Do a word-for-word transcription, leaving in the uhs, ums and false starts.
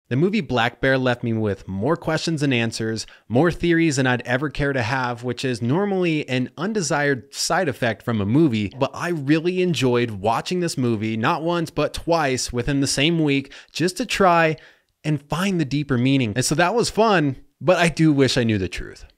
The movie Black Bear left me with more questions than answers, more theories than I'd ever care to have, which is normally an undesired side effect from a movie, but I really enjoyed watching this movie, not once, but twice within the same week, just to try and find the deeper meaning. And so that was fun, but I do wish I knew the truth.